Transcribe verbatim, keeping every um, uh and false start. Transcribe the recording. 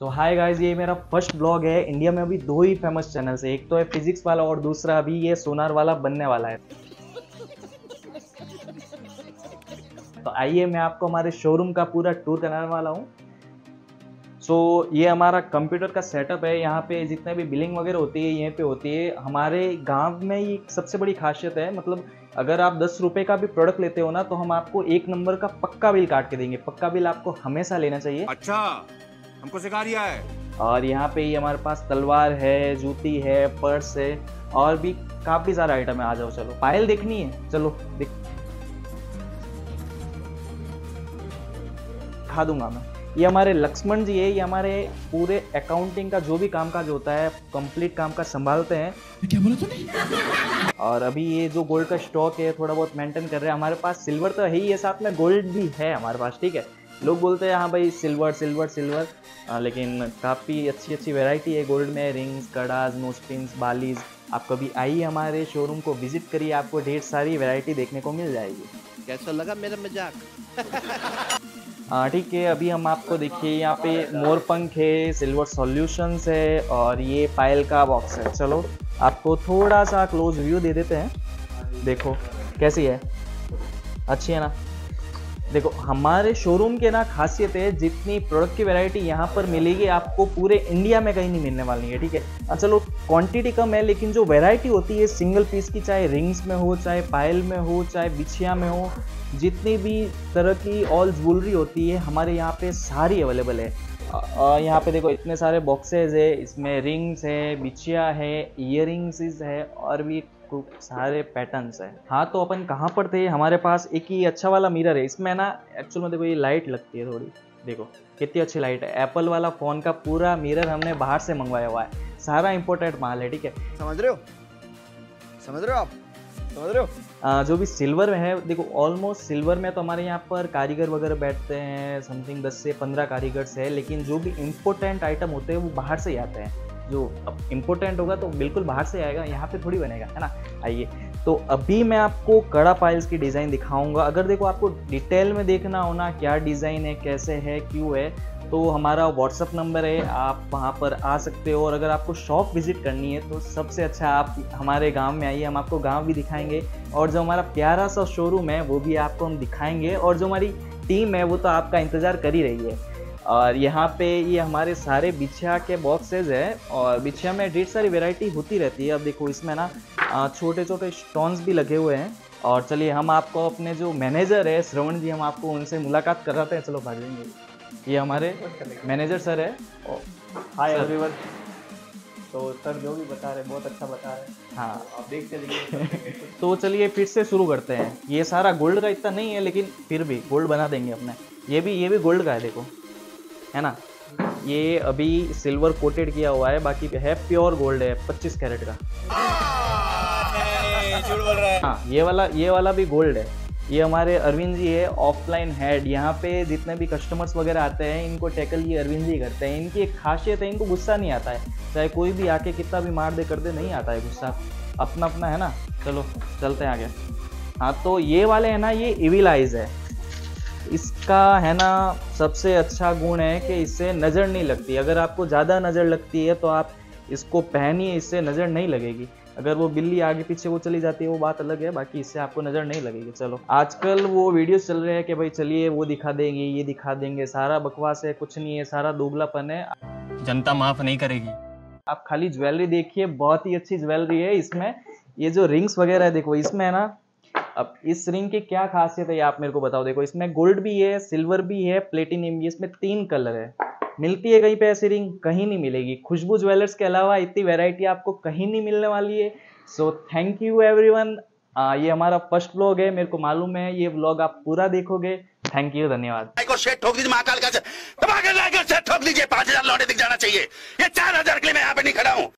तो hi guys, ये मेरा फर्स्ट ब्लॉग है। इंडिया में अभी दो ही फेमस चैनल्स है, एक तो है फिजिक्स वाला और दूसरा अभी ये सोनार वाला बनने वाला है। तो आइए मैं आपको हमारे शोरूम का पूरा टूर कराने वाला हूँ। सो so, ये हमारा कंप्यूटर का सेटअप है। यहाँ पे जितने भी बिलिंग वगैरह होती है यहीं पे होती है। हमारे गांव में ये सबसे बड़ी खासियत है, मतलब अगर आप दस रुपए का भी प्रोडक्ट लेते हो ना तो हम आपको एक नंबर का पक्का बिल काट के देंगे। पक्का बिल आपको हमेशा लेना चाहिए। अच्छा, हमको सिखा रिया है। और यहाँ पे ही हमारे पास तलवार है, जूती है, पर्स है और भी काफी सारा आइटम है। आ जाओ, चलो पायल देखनी है, चलो दिखा दूंगा मैं। ये हमारे लक्ष्मण जी है, ये हमारे पूरे अकाउंटिंग का जो भी काम काज होता है कंप्लीट काम काज संभालते हैं। क्या बोला तूने? और अभी ये जो गोल्ड का स्टॉक है थोड़ा बहुत मेंटेन कर रहे हैं। हमारे पास सिल्वर तो है ही है, साथ में गोल्ड भी है हमारे पास, ठीक है। लोग बोलते हैं हाँ भाई सिल्वर सिल्वर सिल्वर आ, लेकिन काफ़ी अच्छी अच्छी वैरायटी है गोल्ड में। रिंग्स, कड़ाज, नोस्पिन्स, बालीज। आप कभी आइए हमारे शोरूम को विजिट करिए, आपको ढेर सारी वैरायटी देखने को मिल जाएगी। कैसा लगा मेरा मजाक? हाँ ठीक है, अभी हम आपको देखिए यहाँ पे मोरपंख है, सिल्वर सॉल्यूशंस है और ये पायल का बॉक्स है। चलो आपको थोड़ा सा क्लोज व्यू दे देते हैं। देखो कैसी है, अच्छी है ना। देखो हमारे शोरूम के ना खासियत है, जितनी प्रोडक्ट की वैरायटी यहाँ पर मिलेगी आपको पूरे इंडिया में कहीं नहीं मिलने वाली है, ठीक है। चलो क्वांटिटी कम है लेकिन जो वैरायटी होती है सिंगल पीस की, चाहे रिंग्स में हो, चाहे पायल में हो, चाहे बिछिया में हो, जितनी भी तरह की ऑल ज्वेलरी होती है हमारे यहाँ पे सारी अवेलेबल है। यहाँ पे देखो इतने सारे बॉक्सेज है, इसमें रिंग्स है, बिछिया है, ईयरिंग्स है और भी खूब सारे पैटर्न्स है। हाँ तो अपन कहाँ पर थे, हमारे पास एक ही अच्छा वाला मिरर है। इसमें ना एक्चुअल में देखो ये लाइट लगती है थोड़ी, देखो कितनी अच्छी लाइट है। एप्पल वाला फ़ोन का पूरा मिरर हमने बाहर से मंगवाया हुआ है, सारा इंपोर्टेड माल है, ठीक है। समझ रहे हो समझ रहे हो आप समझ रहे हो आ, जो भी सिल्वर में है, देखो ऑलमोस्ट सिल्वर में तो हमारे यहाँ पर कारीगर वगैरह बैठते हैं, समथिंग दस से पंद्रह कारीगर्स है। लेकिन जो भी इम्पोर्टेंट आइटम होते हैं वो बाहर से ही आते हैं। जो अब इम्पोर्टेंट होगा तो बिल्कुल बाहर से आएगा, यहाँ पे थोड़ी बनेगा, है ना। आइए तो अभी मैं आपको कड़ा पायल्स की डिज़ाइन दिखाऊंगा। अगर देखो आपको डिटेल में देखना हो ना क्या डिज़ाइन है, कैसे है, क्यों है, तो हमारा व्हाट्सअप नंबर है, आप वहाँ पर आ सकते हो। और अगर आपको शॉप विजिट करनी है तो सबसे अच्छा आप हमारे गांव में आइए, हम आपको गांव भी दिखाएंगे और जो हमारा प्यारा सा शोरूम है वो भी आपको हम दिखाएंगे। और जो हमारी टीम है वो तो आपका इंतज़ार कर ही रही है। और यहाँ पे ये हमारे सारे बिछिया के बॉक्सेज है और बिछिया में ढेर सारी वैरायटी होती रहती है। अब देखो इसमें ना छोटे छोटे स्टोन्स भी लगे हुए हैं। और चलिए हम आपको अपने जो मैनेजर है श्रवण जी, हम आपको उनसे मुलाकात कराते हैं। चलो भागेंगे, ये हमारे मैनेजर सर है। Hi everyone. तो सर जो भी बता रहे बहुत अच्छा बता रहे। हाँ आप देख चलिए। तो चलिए फिर से शुरू करते हैं। ये सारा गोल्ड का इतना नहीं है लेकिन फिर भी गोल्ड बना देंगे अपने। ये भी ये भी गोल्ड का है, देखो है ना। ये अभी सिल्वर कोटेड किया हुआ है, बाकी है प्योर गोल्ड है, पच्चीस कैरेट का। झूठ बोल रहा है। हाँ ये वाला ये वाला भी गोल्ड है। ये हमारे अरविंद जी है, ऑफलाइन हेड। यहाँ पे जितने भी कस्टमर्स वगैरह आते हैं इनको टैकल ये अरविंद जी करते हैं। इनकी एक खासियत है, इनको गुस्सा नहीं आता है, चाहे कोई भी आके कितना भी मार दे कर दे, नहीं आता है गुस्सा, अपना अपना है ना। चलो चलते हैं आगे। हाँ तो ये वाले है ना, ये इविल आइज है। इसका है ना सबसे अच्छा गुण है कि इससे नज़र नहीं लगती। अगर आपको ज़्यादा नज़र लगती है तो आप इसको पहनिए, इससे नज़र नहीं लगेगी। अगर वो बिल्ली आगे पीछे वो चली जाती है वो बात अलग है, बाकी इससे आपको नज़र नहीं लगेगी। चलो आजकल वो वीडियोस चल रहे हैं कि भाई चलिए वो दिखा देंगे, ये दिखा देंगे, सारा बकवास है, कुछ नहीं है, सारा दोगलापन है। जनता माफ नहीं करेगी। आप खाली ज्वेलरी देखिए, बहुत ही अच्छी ज्वेलरी है। इसमें ये जो रिंग्स वगैरह है देखो, इसमें है ना, अब इस रिंग की क्या खासियत है ये आप मेरे को बताओ। देखो इसमें गोल्ड भी है, सिल्वर भी है, प्लेटिनियम भी है, इसमें तीन कलर है। मिलती है कहीं पे ऐसी रिंग? कहीं नहीं मिलेगी। खुशबू ज्वेलर्स के अलावा इतनी वैरायटी आपको कहीं नहीं मिलने वाली है। So thank you everyone. ये हमारा फर्स्ट व्लॉग है, मेरे को मालूम है ये व्लॉग आप पूरा देखोगे। थैंक यू, धन्यवाद। ठोक दीजिए महाकाल का, ठोक दीजिए, पांच हजार लौटे दिख जाना चाहिए। ये चार हजार के लिए मैं यहाँ पे नहीं खड़ा हूँ।